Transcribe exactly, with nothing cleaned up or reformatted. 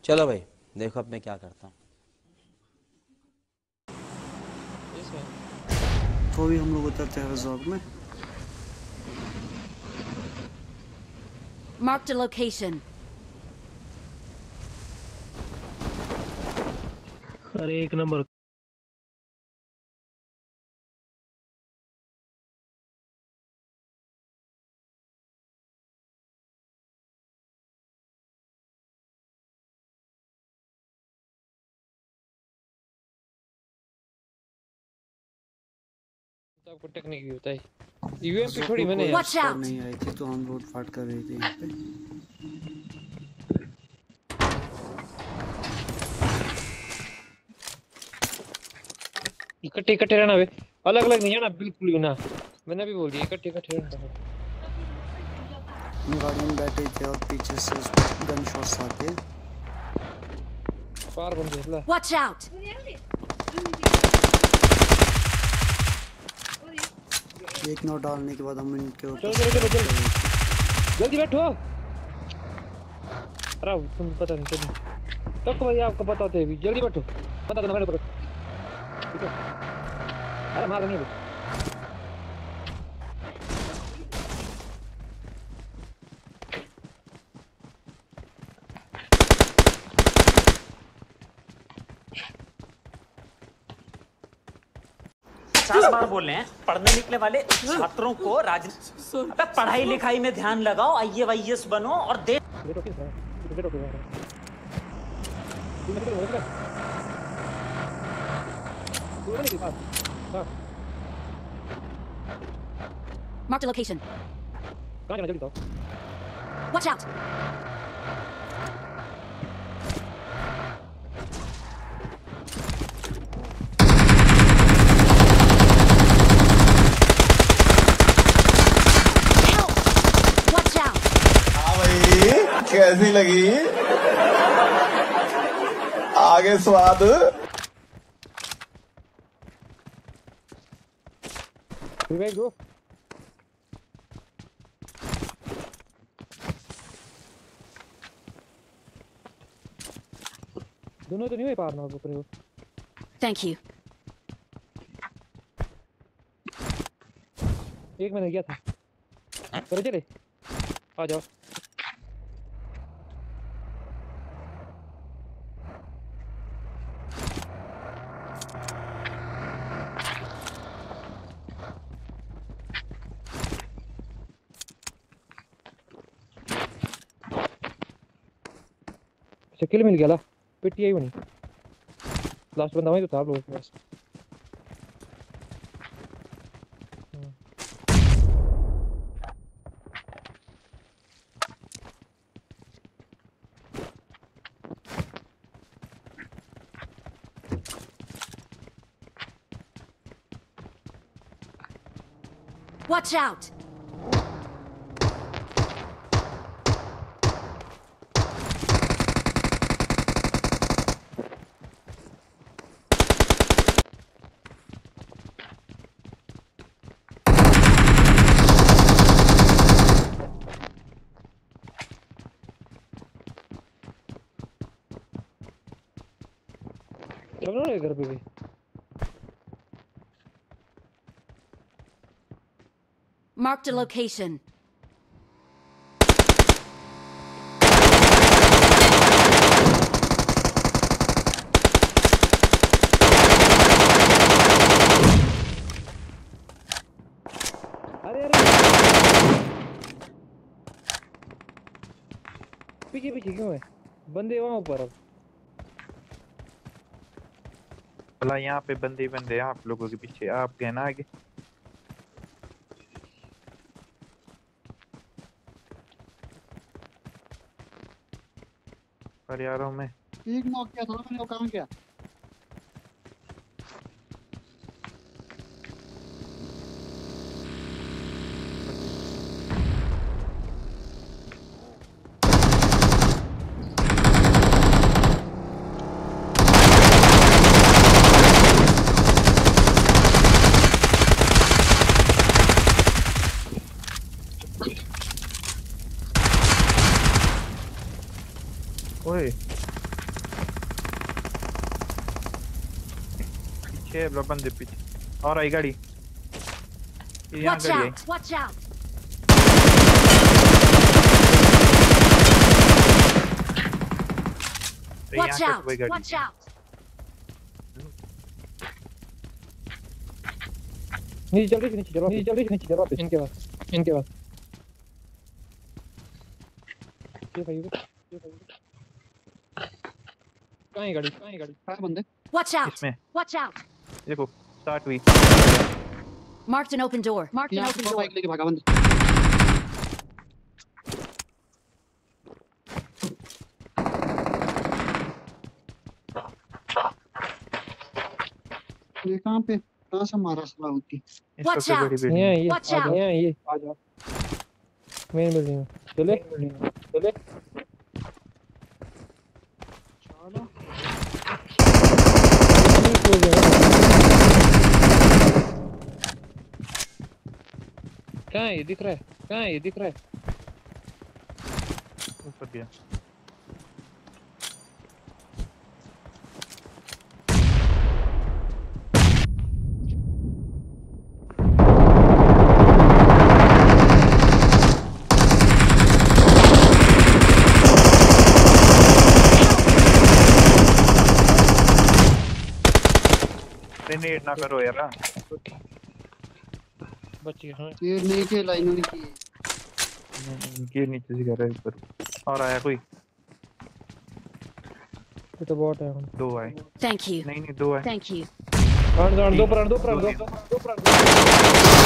चलो भाई देखो अब मैं क्या करता हूँ। तो भी हम लोग उतरते हैं रिजॉर्ट में। Marked a location. अरे एक नंबर। तो आपको टेक्निक भी होता है। यूएमपी छोड़ी मैंने यार। Watch out! नहीं आई थी तो हम रोड फाट कर रहे थे यहाँ पे। इकट्ठे इकट्ठे रहना वे, अलग अलग नहीं जाना बिल्कुल भी ना। मैंने भी बोल दिया इकट्ठे इकट्ठे रहना। हम गाड़ी में बैठे थे और पीछे से गन शॉट्स आते। पार बन गया। Watch out! एक नोट डालने के बाद हम इनके ऊपर चलो चलो चलो जल्दी बैठो। अरे तुम पता नहीं चलो तो भाई आपको पता होते भी जल्दी बैठो। पता करना पड़ेगा ठीक है। अरे मार नहीं पचास बार बोल रहे हैं पढ़ने निकले वाले छात्रों को राज अबे पढ़ाई लिखाई में ध्यान लगाओ, आई ए वाई एस बनो और देश। Marked a location. कहाँ जाना जल्दी बताओ। Watch out! Watch out! हाँ भाई कैसी लगी आगे स्वाद। विवेक दो दोनों तो नहीं हुए पार ना ऊपर हो। Thank you. एक मैंने किया था पर चले आ जाओ। किल मिल गया ला पिटी आई बनी लास्ट बंदा वही तो था आप लोगों के पास। Watch out! चलो ना घर पे भी Marked a location. अरे अरे पीछे पीछे क्यों है बंदे वहां ऊपर। अब भला यहाँ पे बंदे बंदे हैं आप लोगों के पीछे, आप गए ना आगे। पर यारों में एक नॉक किया था मैंने, वो कहाँ गया? ओए पीछे है बंदे पीछे और आई गाड़ी ये यहाँ Watch गाड़ी आई out! Watch out! ये यहाँ Watch कट out! गई गाड़ी Watch out! नीचे चल रही नीचे चल नीचे चल रही नीचे चल वापस इनके पास इनके पास ये भाई ये भाई कहाँ है गाड़ी कहाँ है गाड़ी चार बंदे Watch out! इसमें Watch out! देखो स्टार्ट हुई Marked an open door. Marked an यहाँ open से door. बाइक लेके भागा बंदा ये कहाँ पे कहाँ से मारा सला होती Watch इसका गाड़ी out! बेटी यहाँ ये Watch आ out! जाओ यहाँ ये आ जाओ मेन बिल्डिंग में चले चले चलो कहाँ है ये दिख रहा है कहाँ है ये दिख रहा है ऊपर गया ग्रेनेड ना करो यार बच गया हाँ ये नहीं के लाइनों ने की ये नीचे से कर रहा है ऊपर और आया कोई ये तो बहुत है दो आए Thank you. नहीं नहीं दो आए Thank you. दो प्राण दो प्राण दो प्राण दो प्राण